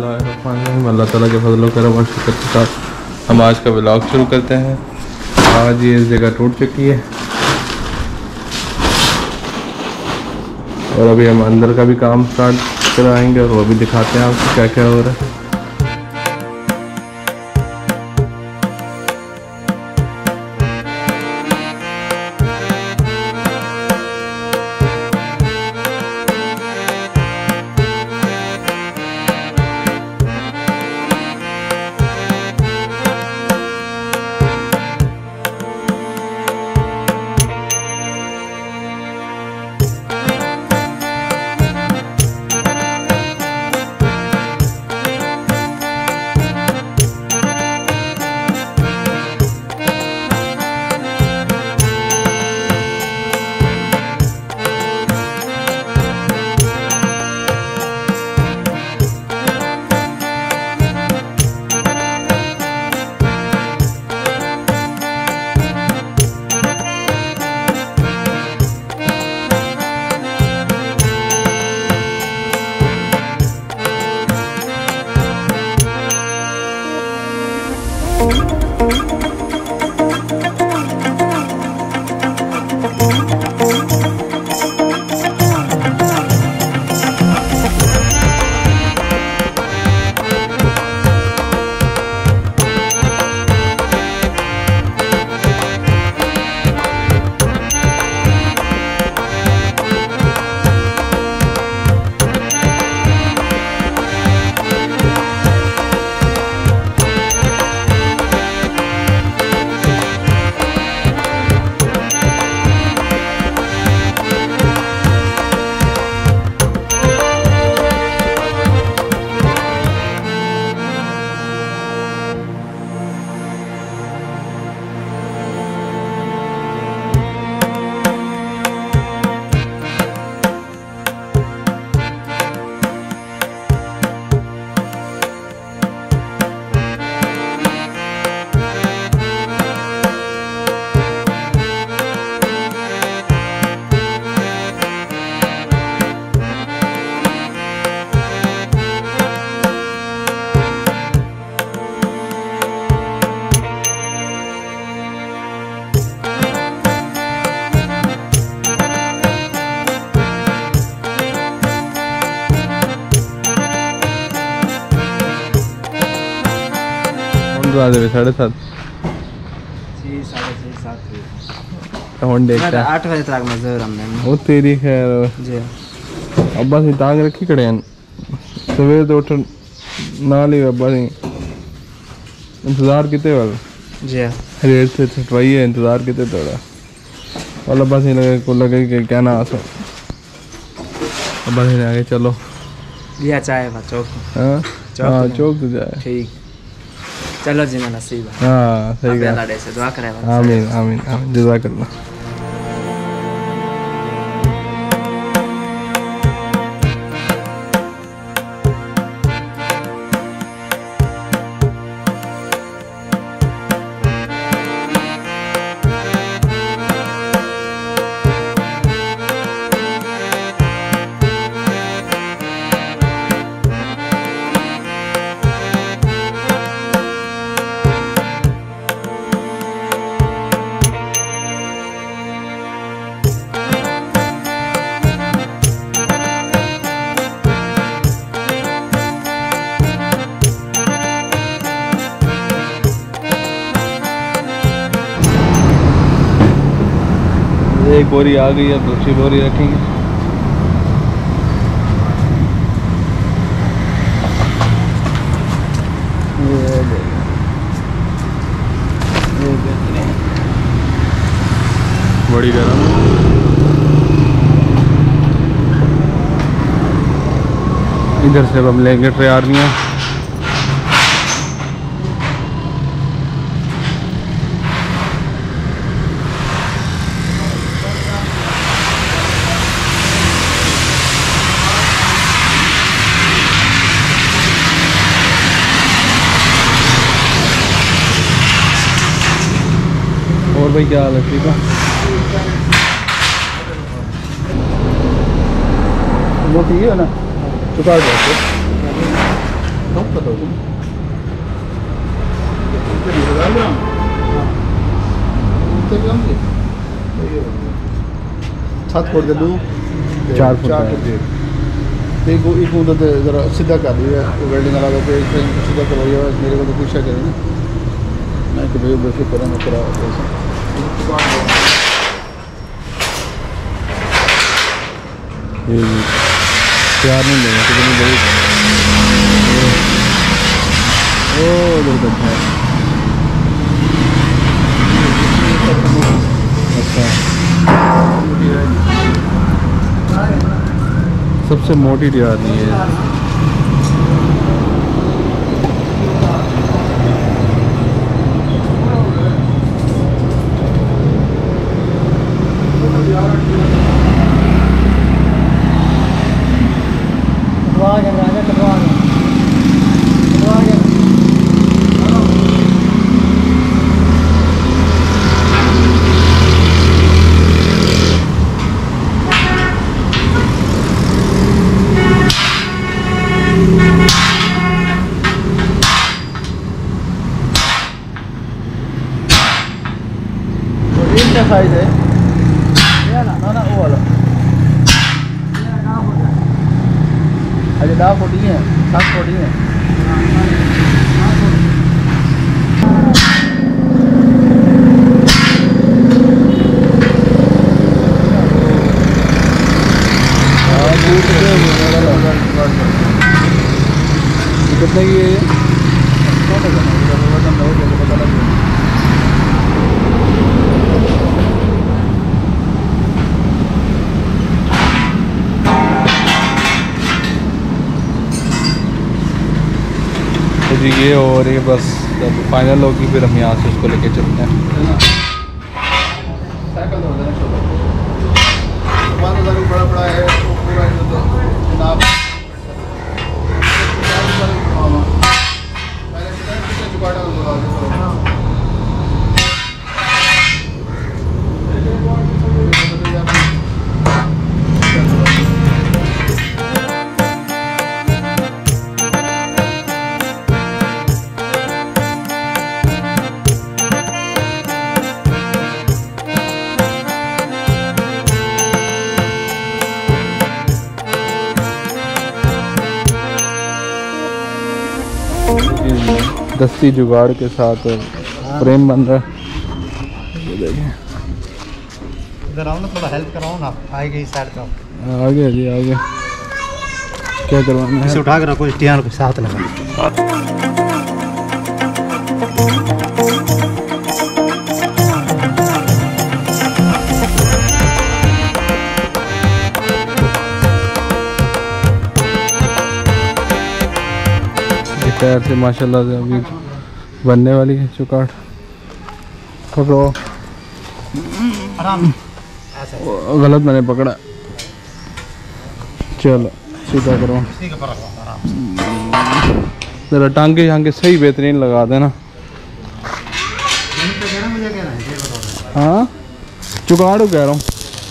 अल्लाह ताला के फजल करम और शुक्र के साथ हम आज का व्लॉग शुरू करते हैं। आज ये जगह टूट चुकी है और अभी हम अंदर का भी काम स्टार्ट कराएंगे और वो भी दिखाते हैं आपको क्या क्या हो रहा है। साढ़े 7:30 8 बजे तक मजदूर हमने वो तेरी खैर जी अब्बा से ताक रखी खड़े हैं सवेरे तो उठ ना ली अब्बा से इंतजार किते वाल जी रेट से सफाई है इंतजार किते थोड़ा और अब्बा से लगे को लगे कि क्या ना आसो अब्बा से आगे चलो लिया चाय चौक हाँ चौक तो जाए ठीक चलो जी मैं नसीब हाँ सही है अल्लाह से दुआ करें आमीन आमीन आमीन जज़ाकल्लाह। एक बोरी आ गई है दूसरी बोरी रखेंगे। बड़ी गर्म इधर से अब हम लेंगे ट्रेयारियाँ और भाई क्या हाल है ठीक है वो ठीक है ना चुका दो छत फोड़ दे लू 4 फुट चार है। फुट एक उधर जरा सीधा कर दिया वेल्डिंग वाला तो सीधा करवाइए मेरे को तो पूछा करे ना मैं कि भाई बेफिक्र मैं करा ये तैयार नहीं लेंगे कितनी बड़ी ओ उधर बैठा है। अच्छा सबसे मोटी दीवार नहीं है। क्या साइज है ना ना वो वाला अरे 10 फुट ही है 7 फुट ही है कितने की है ये? तो जी ये और ये बस जब फाइनल होगी फिर हम यहाँ से उसको लेके चलते हैं। साइकिल तो बड़ा बड़ा है पूरा जनाब दस्ती जुगाड़ के साथ फ्रेम बन रहा है। ये देखें इधर आओ ना थोड़ा हेल्प कराओ ना आएगी इस साइड का आगे जी आगे क्या करवाना है? इसे उठा कर रखो स्टियान को साथ लगा टायर से माशाल्लाह से अभी बनने वाली है चुकाट। पकड़ो आराम गलत मैंने पकड़ा। चलो सीधा करो इसी के पर रखो आराम जरा टांगे शांगे सही बेहतरीन लगा देना। मुझे कहना है ये बताओ हाँ चुकाड़ू कह रहा हूँ।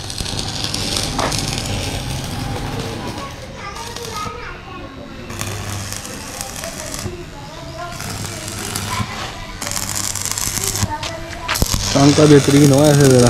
टांका बेहतरीन हो ऐसे ज़रा।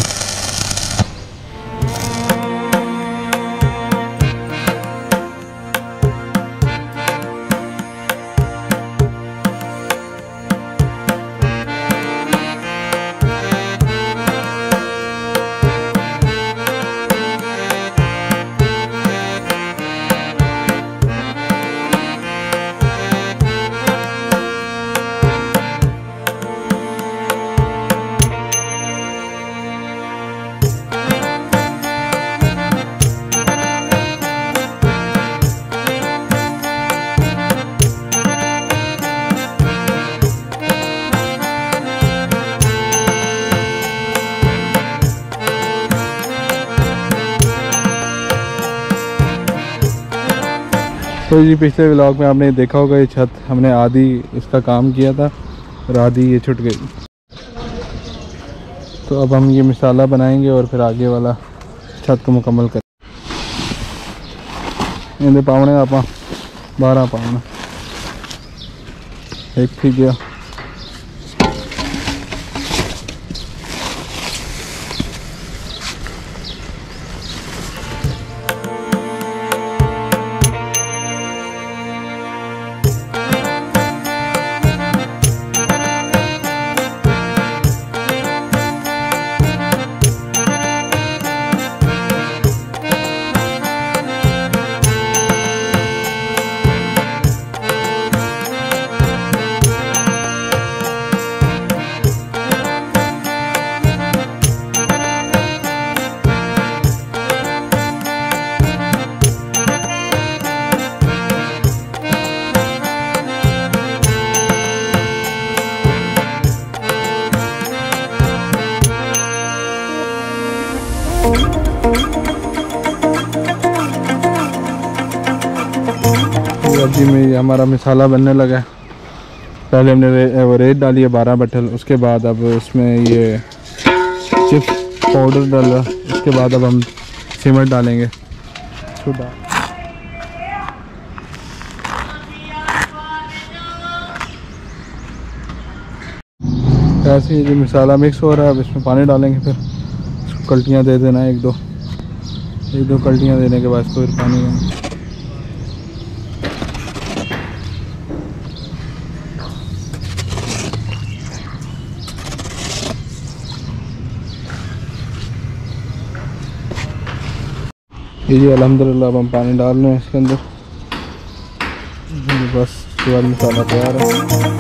तो जी पिछले व्लॉग में आपने देखा होगा ये छत हमने आधी इसका काम किया था और आधी ये छूट गई। तो अब हम ये मसाला बनाएंगे और फिर आगे वाला छत को मुकम्मल करें। इन्हें पावने आप 12 पावना एक थी गया। अभी में ये हमारा मसाला बनने लगा है। पहले हमने वो रेत डाली है 12 बटल, उसके बाद अब उसमें ये चिप्स पाउडर डाला, उसके बाद अब हम सीमेंट डालेंगे। ऐसे ही जो मसाला मिक्स हो रहा है, अब इसमें पानी डालेंगे, फिर इसको कल्टियाँ दे देना एक दो कल्टियाँ देने के बाद इसको फिर पानी देंगे। ये जी अल्हम्दुलिल्लाह अब हम पानी डाल रहे हैं इसके अंदर, बस उसके बाद मसाला तैयार है।